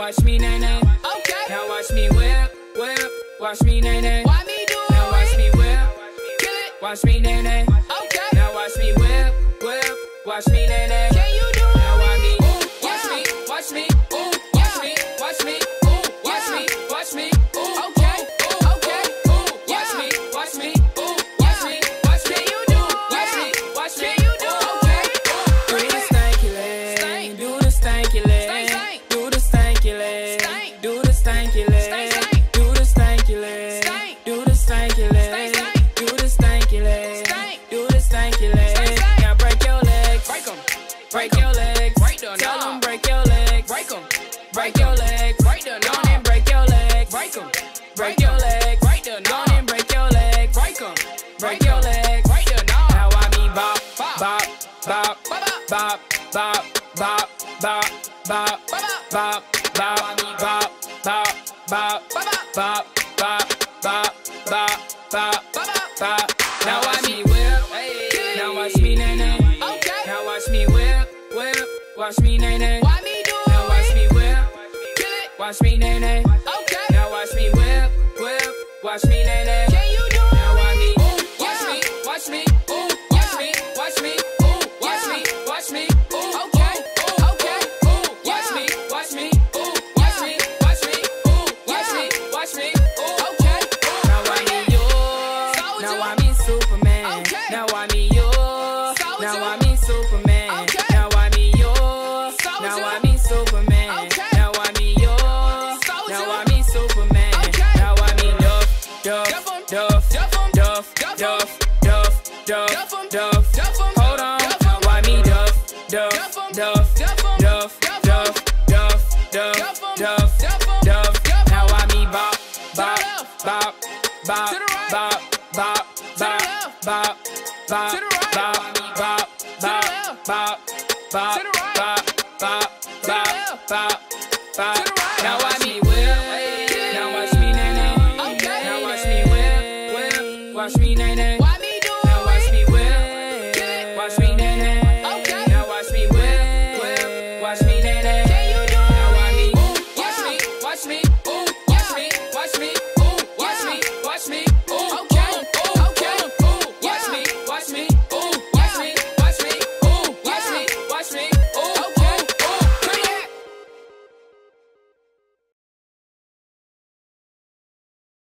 watch me nae nae. Okay. Now watch me whip, whip. Watch me nae nae. Why me do Now watch me whip. Kill it. Watch me nae nae. Okay. Now watch me whip, whip. Watch me nae nae. Can you do Now watch me. Ooh, Watch yeah. me. Watch me. Ooh. Yeah. Watch me. Watch me. Ooh. Watch Yeah. me. Watch me. Ooh. Okay. Ooh. Okay. Ooh. Yeah. Watch me. Watch me. Ooh. Watch me. Watch me. Can you do Watch me. it? Watch me. Can you do Okay. it? Do the stanky leg. Do the stanky leg. Stank, stank. Do the stanky leg. Stank. Do the stanky leg. Stank, stank. Do the stanky leg. Stank. Do the stanky leg. Stank, stank. Do the stanky leg. Stank. Do the stanky leg. Stank, stank. Now break your legs. Break 'em. Break your legs. Break the Tell knob. them break your legs. Break 'em. Break your legs. Break the Go knob. on and break your legs. Break 'em. Break your legs. Break the Go knob. on and break your legs. Break 'em. Break your legs. Break the knob. Now I me bop, Bop. bop, bop, Bop, bop, bop, bop, bop, bop, bop, bop, I me bop, bop, bop, bop, bop, bop, bop, bop, bop. Now watch me whip. Now watch me nae nae. Okay. Now watch me whip, whip. Watch me nae nae. Why me do Now watch it? me whip. Kill it. Watch me nae nae. Okay. Now watch me whip, whip. Watch me nae nae. Can you do Now watch me. Ooh, Watch yeah. me. Watch me. Ooh. Yeah. Watch me. Watch me. Ooh. Watch Yeah. me. Watch me. Ooh. Okay. Ooh. Okay. Ooh. Watch Yeah. me. Watch me. Ooh. Watch Yeah. me. Watch me. Ooh. Watch Yeah. me. Watch me. Ooh. Okay. Now I me yours. Soldier. Now I me Superman. Okay. Now I me yours. Soldier. Now I me Superman. Okay. Now I me yours. Soldier. Now I me Superman. Okay. Now I me yours. Soldier. Now I me Superman. Okay. Now I me Duff, Duff, Duff 'em. Duff, Duff 'em. Duff, Duff 'em. Duff, Duff, Duff, Duff 'em. Duff. Duff 'em. Hold on. Duff 'em. Why me Duff, Duff, Duff 'em. Duff, Duff 'em. Duff, Duff 'em. Duff, Duff, Duff, Duff 'em. Duff, Duff 'em. Duff. Duff 'em. Now I me bop, bop, left. bop, bop, To the right. bop, bop, bop, left. bop, bop, To the right. bop, bop, bop, left. bop, bop, To the right. bop, bop, To the bop, left. bop, bop. To the right. Now I